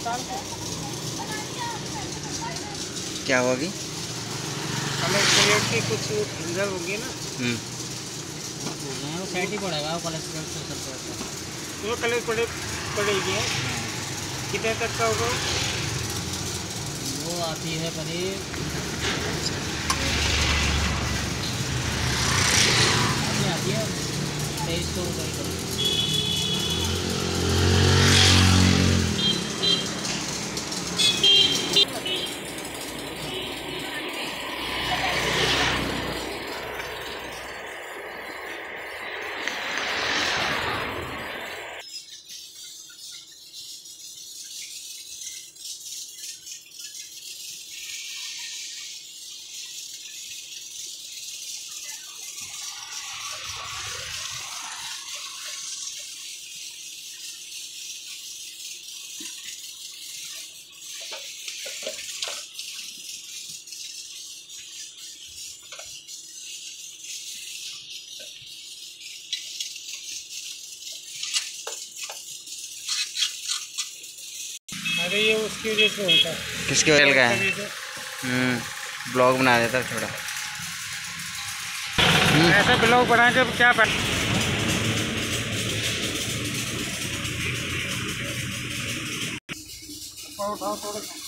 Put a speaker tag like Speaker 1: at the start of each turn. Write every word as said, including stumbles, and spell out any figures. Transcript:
Speaker 1: क्या होगी?
Speaker 2: Colour plate की कुछ फिंगर होगी ना।
Speaker 1: हम्म
Speaker 3: वो सेट ही पड़ेगा, वो कलर प्लेट से सब
Speaker 2: वो कलर पड़े पड़ेगी। कितने तक का होगा?
Speaker 3: वो आती है करीब आती है तेईस सौ रुपये की।
Speaker 2: अरे ये उसकी वजह से होता है।
Speaker 1: किसके वजह का है? हम्म ब्लॉग बना देता थोड़ा।
Speaker 2: ऐसा ब्लॉग बना के क्या पा... उठाओ थोड़ा।